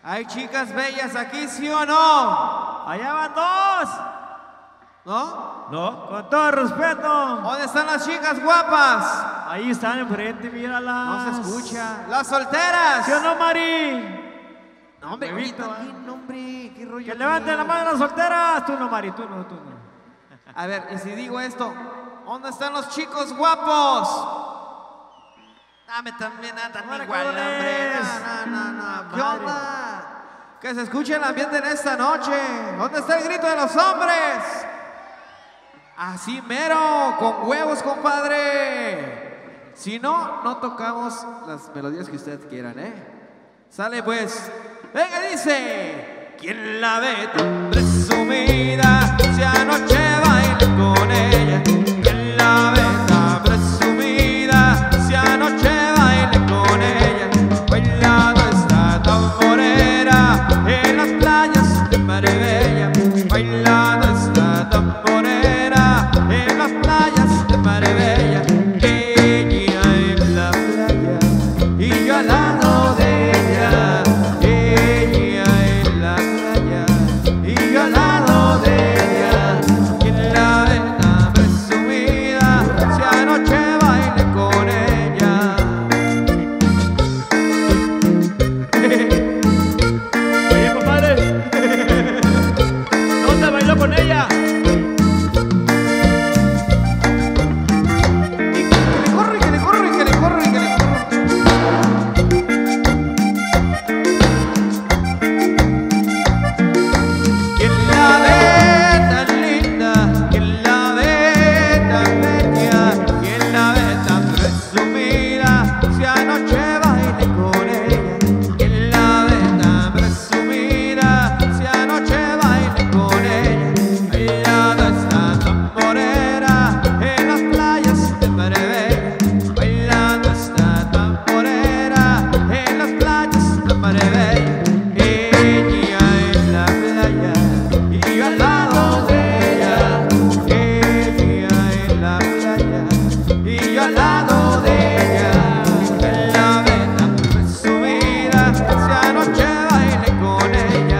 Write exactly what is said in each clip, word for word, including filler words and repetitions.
¿Hay chicas bellas aquí, sí o no? Allá van dos. ¿No? No, con todo respeto. ¿Dónde están las chicas guapas? Ahí están enfrente, míralas. No se escucha. ¡Las solteras! ¿Sí o no, Mari? No, hombre, Bebito, ahorita ¿eh? bien, hombre, qué rollo. Que levanten la mano las solteras. Tú no, Mari, tú no, tú no. A ver, y si digo esto, ¿dónde están los chicos guapos? Dame también, ah, también igual, hombre. No, no, no, no. ¿Qué onda? Que se escuche el ambiente en esta noche. ¿Dónde está el grito de los hombres? Así mero, con huevos, compadre. Si no, no tocamos las melodías que ustedes quieran, ¿eh? Sale pues. Venga, dice. ¿Quién la ve tan presumida? Si anoche bailé con ella. ¿Quién la ve tan presumida? Si anoche bailé con ella. Bailando esta tamborera en las playas de Marbella. Bailando esta tamborera en las playas de Marbella. Ella en la playa y yo al lado de ella. Ella en la playa y yo al lado de ella. ¿Quién la ve tan presumida? Si anoche bailé con ella. Oye, compadre. ¿Dónde bailó con ella? Que le corre, que le corre, que le corre, que le corre. ¿Quién la ve tan linda? ¿Quién la ve tan bella? ¿Quién la ve tan presumida? Si anoche bailé con ella. ¿Quién la ve tan presumida? Si anoche bailé con ella. Bailando esta tamborera en las playas de Marbella. Bailando esta tamborera en las playas de Marbella. Ella en la playa y yo al lado de ella. Ella en la playa y yo al lado de ella. En la ve tan presumida si anoche bailé con ella.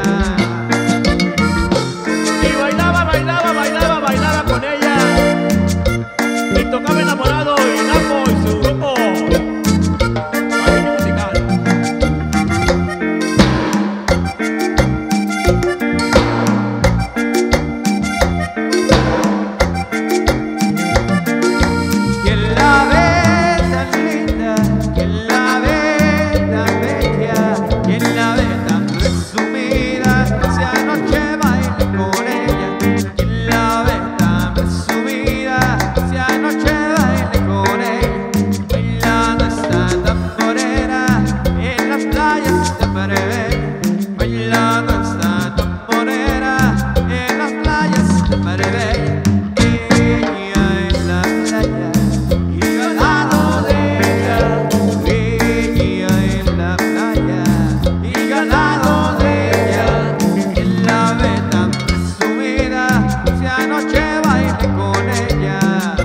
Y bailaba, bailaba, bailaba, bailaba con ella. Y tocaba enamorado y Napo y su grupo. Baile musical. ¿Quién la ve tan linda? ¿Quién la ve tan bella? ¿Quién la ve tan presumida? Si anoche bailé con ella. ¿Quién la ve tan presumida? Si anoche bailé con ella. Bailando esta tamborera en las playas de Marbella. Bailando esta tamborera en las playas de Marbella. Ella en la playa y yo al lado de ella. Ella en la playa y yo al lado de ella. ¿Quién la ve tan presumida? Si anoche bailé con ella.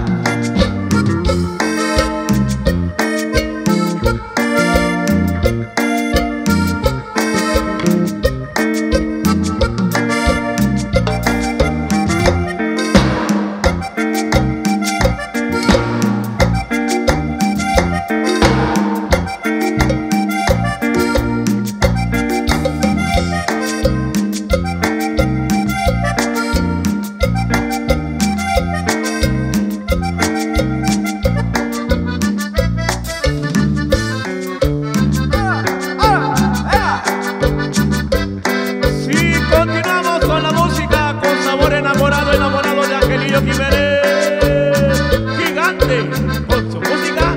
Sí, continuamos con la música, con sabor enamorado, enamorado de Angelillo Jiménez. Gigante, con su música.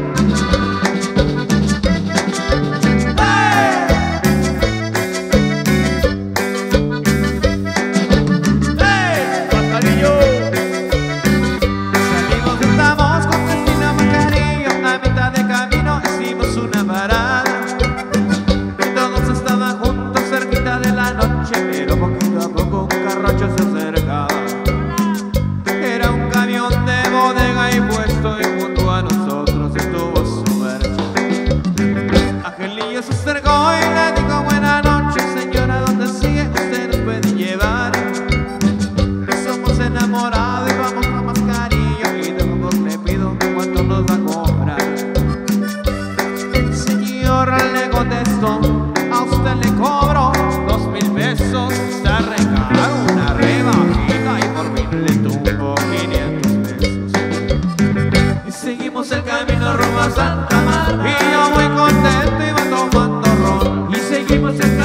¡Hey! ¡Hey! Pascalillo. Salimos, estamos con Cristina Macarillo. A mitad de camino hicimos una parada. Y todos estaban juntos cerquita de la noche, pero poquito a poco un carrocho se acercaba. Era un camión de bodega y puesto y junto a nosotros estuvo su marcha. Angelillo se acercó y le dijo: buenas noches, señor.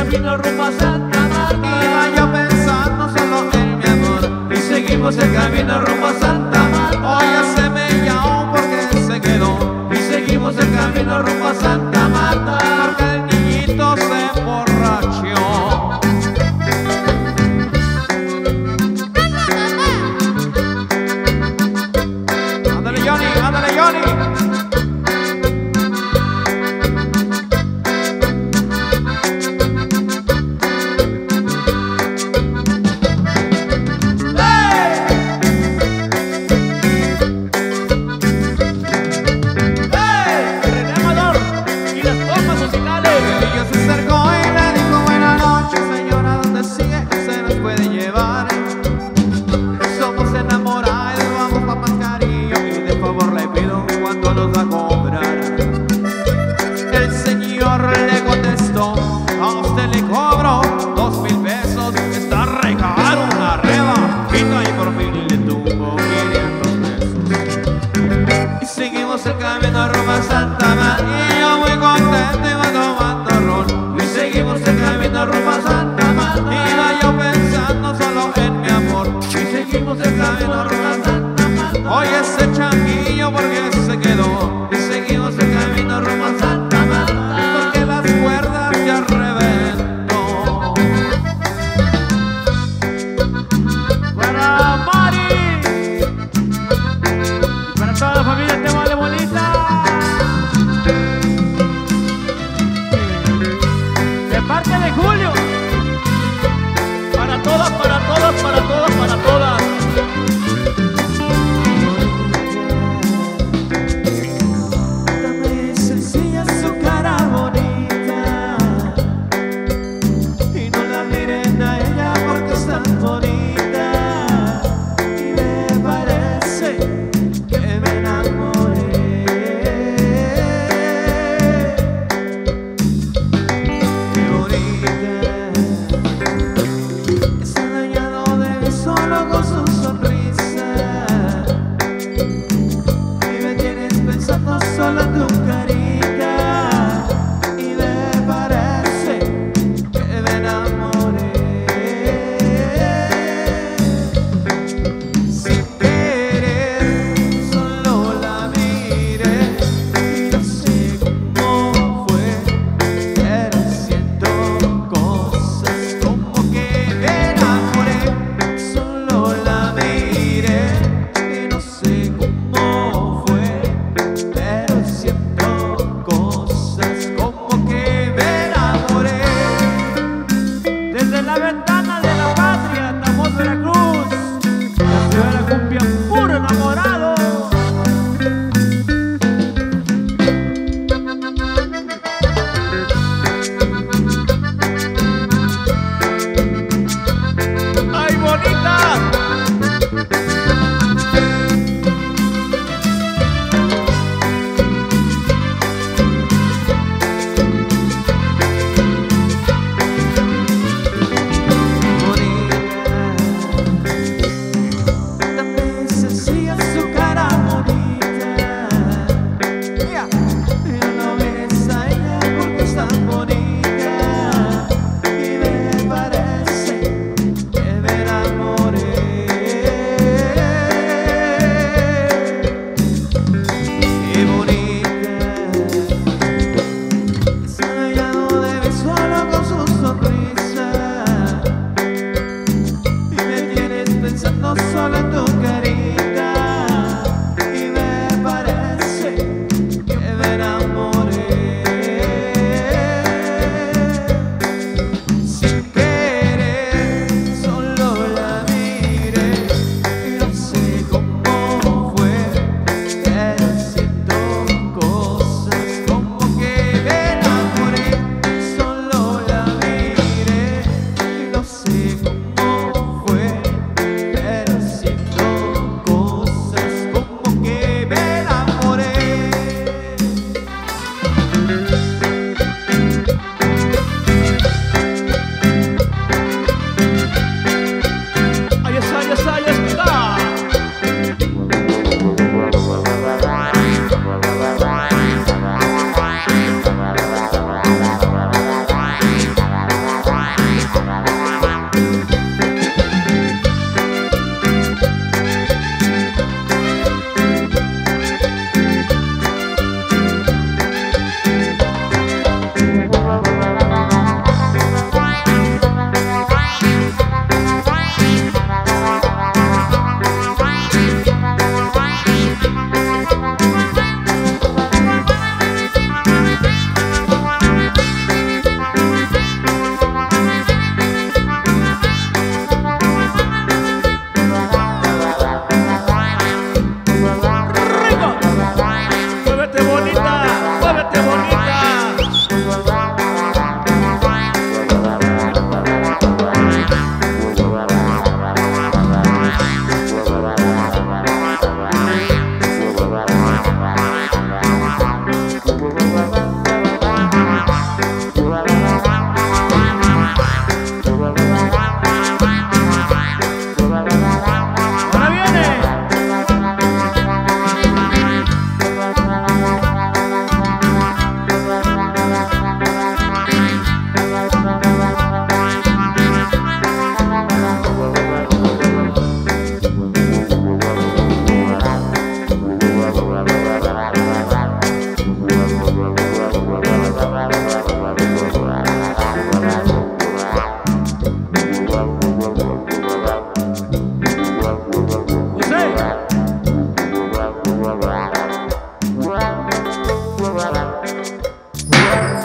camino rumbo a Santa Marta. Iba yo pensando solo en mi amor, y seguimos el camino rumbo a Santa Marta. Hoy ya se me llamó porque se quedó, y seguimos el camino rumbo a Santa Marta. porque el niñito se emborrachó. Ándale Johnny, ándale Johnny. Le contestó, a usted le cobro dos mil pesos, está re caro una rebajita y por fin le tuvo quinientos pesos. Y seguimos el camino rumbo a Santa María, y yo muy contento iba tomando ron. Y seguimos el camino rumbo a Santa Marta. Iba yo pensando solo en mi amor, y seguimos el camino rumbo a Santa Marta. hoy ese changuillo porque se quedó. Y seguimos el camino rumbo a Santa Marta. Porque las cuerdas ya reventó. Para Mari, para toda la familia Te Vale Bonita, de parte de Julio, para todas, para todas, para todas, para todas. Dame sencilla su cara bonita y no la miren a ella porque es tan bonita. Y me parece que me enamoré. Qué bonita, está dañado de mí solo con su sonrisa. Y me tienes pensando solo en tu carita. Y me parece que me enamoré. Sin querer solo la miré y no sé cómo fue, pero siento cosas como que me enamoré. Solo la miré y no sé cómo fue, pero siento cosas como que me enamoré. Desde la ventana de la patria, Tamos, Veracruz, la ciudad de la cumbia, puro enamorado. ¡Ay, bonita! Dame sencilla su cara bonita, y no mires a ella porque es tan bonita. Y me parece que me enamoré. Qué bonita, está dañado de mí solo con su sonrisa. Y me tienes pensando solo en tu carita. Y me parece que me enamoré.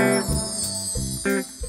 Vámonos.